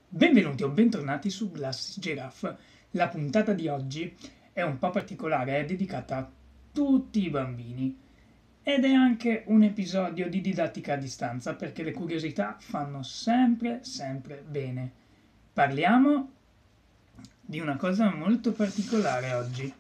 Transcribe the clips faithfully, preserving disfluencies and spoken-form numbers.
Benvenuti o bentornati su Glass Giraffe. La puntata di oggi è un po' particolare, è dedicata a tutti i bambini ed è anche un episodio di didattica a distanza perché le curiosità fanno sempre, sempre bene. Parliamo di una cosa molto particolare oggi,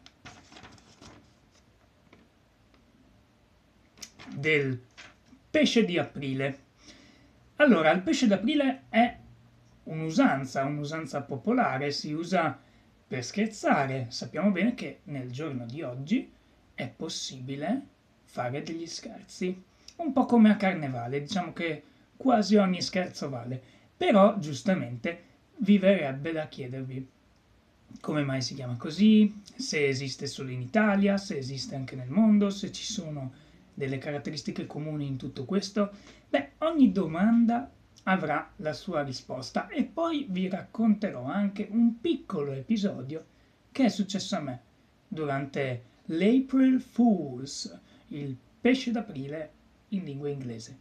del pesce di aprile. Allora, il pesce d'aprile è un'usanza, un'usanza popolare, si usa per scherzare. Sappiamo bene che nel giorno di oggi è possibile fare degli scherzi, un po' come a Carnevale, diciamo che quasi ogni scherzo vale, però giustamente vi verrebbe da chiedervi come mai si chiama così, se esiste solo in Italia, se esiste anche nel mondo, se ci sono delle caratteristiche comuni in tutto questo. Beh, ogni domanda avrà la sua risposta e poi vi racconterò anche un piccolo episodio che è successo a me durante l'April Fools, il pesce d'aprile in lingua inglese.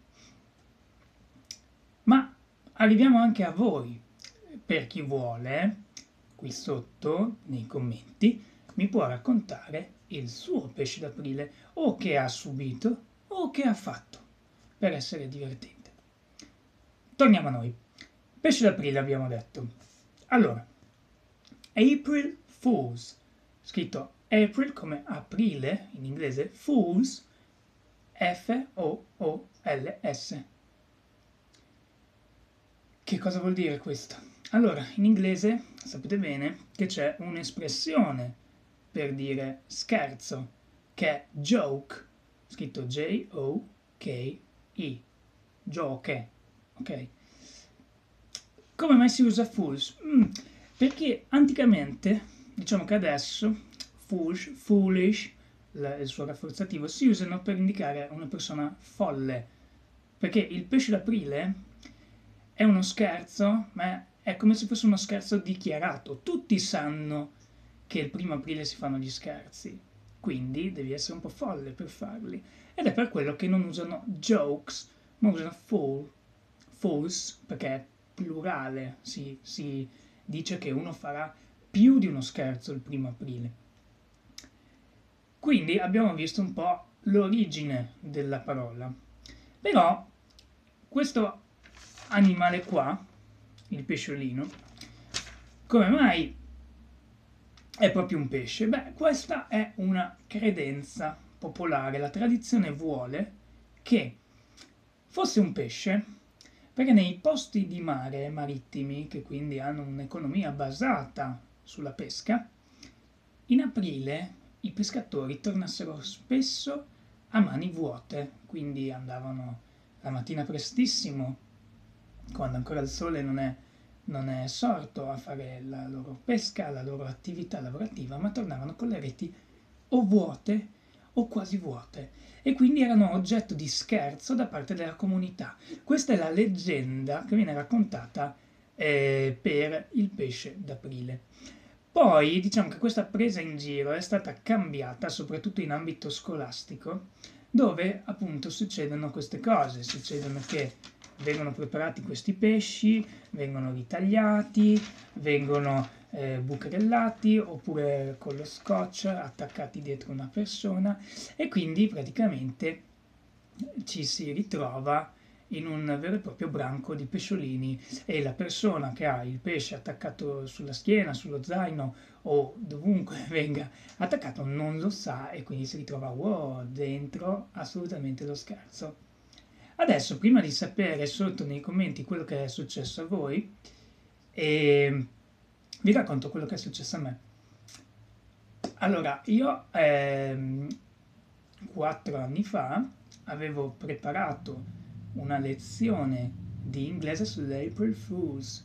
Ma arriviamo anche a voi, per chi vuole, qui sotto nei commenti, mi può raccontare il suo pesce d'aprile o che ha subito o che ha fatto per essere divertente. Torniamo a noi. Pesce d'aprile abbiamo detto. Allora, April Fools, scritto April come aprile in inglese, Fools, F O O L S. Che cosa vuol dire questo? Allora, in inglese sapete bene che c'è un'espressione per dire scherzo, che è joke, scritto J O K E, gioche, ok? Come mai si usa fools? Mm, perché anticamente, diciamo che adesso, foolish, foolish, la- il suo rafforzativo, si usano per indicare una persona folle, perché il pesce d'aprile è uno scherzo, ma è come se fosse uno scherzo dichiarato. Tutti sanno che il primo aprile si fanno gli scherzi, quindi devi essere un po' folle per farli. Ed è per quello che non usano jokes, ma usano fool, fools, perché è plurale, si, si dice che uno farà più di uno scherzo il primo aprile. Quindi abbiamo visto un po' l'origine della parola. Però questo animale qua, il pesciolino, come mai è proprio un pesce? Beh, questa è una credenza popolare. La tradizione vuole che fosse un pesce perché nei posti di mare marittimi, che quindi hanno un'economia basata sulla pesca, in aprile i pescatori tornassero spesso a mani vuote, quindi andavano la mattina prestissimo, quando ancora il sole non è, non è sorto, a fare la loro pesca, la loro attività lavorativa, ma tornavano con le reti o vuote o quasi vuote e quindi erano oggetto di scherzo da parte della comunità. Questa è la leggenda che viene raccontata eh, per il pesce d'aprile. Poi diciamo che questa presa in giro è stata cambiata soprattutto in ambito scolastico, dove appunto succedono queste cose, succedono che vengono preparati questi pesci, vengono ritagliati, vengono eh, bucherellati oppure con lo scotch attaccati dietro una persona e quindi praticamente ci si ritrova in un vero e proprio branco di pesciolini e la persona che ha il pesce attaccato sulla schiena, sullo zaino o dovunque venga attaccato non lo sa e quindi si ritrova wow, dentro assolutamente lo scherzo. Adesso, prima di sapere sotto nei commenti quello che è successo a voi, eh, vi racconto quello che è successo a me. Allora, io ehm, quattro anni fa avevo preparato una lezione di inglese sull'April Fools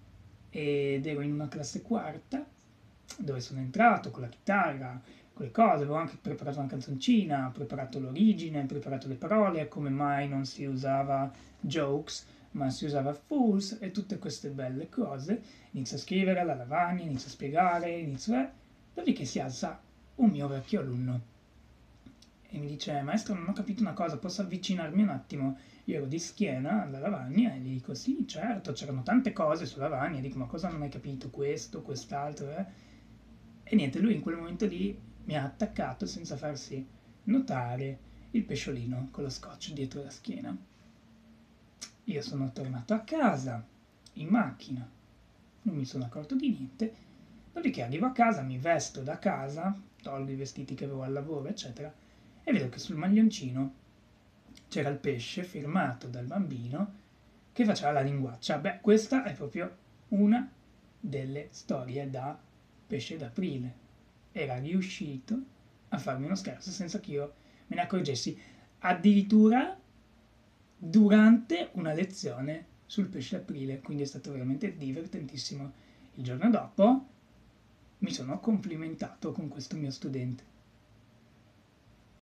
ed ero in una classe quarta dove sono entrato con la chitarra, con le cose, avevo anche preparato una canzoncina, ho preparato l'origine, ho preparato le parole, come mai non si usava jokes, ma si usava fools e tutte queste belle cose. Inizio a scrivere alla lavagna, inizio a spiegare, inizio a... Dopodiché si alza un mio vecchio alunno e mi dice: maestro, non ho capito una cosa, posso avvicinarmi un attimo? Io ero di schiena alla lavagna e gli dico: sì, certo, c'erano tante cose sulla lavagna. E dico: ma cosa non hai capito? Questo, quest'altro, eh? E niente, lui in quel momento lì mi ha attaccato senza farsi notare il pesciolino con lo scotch dietro la schiena. Io sono tornato a casa, in macchina, non mi sono accorto di niente. Dopodiché arrivo a casa, mi vesto da casa, tolgo i vestiti che avevo al lavoro, eccetera, e vedo che sul maglioncino c'era il pesce firmato dal bambino che faceva la linguaccia. Beh, questa è proprio una delle storie da pesce d'aprile. Era riuscito a farmi uno scherzo senza che io me ne accorgessi, addirittura durante una lezione sul pesce d'aprile, quindi è stato veramente divertentissimo. Il giorno dopo mi sono complimentato con questo mio studente.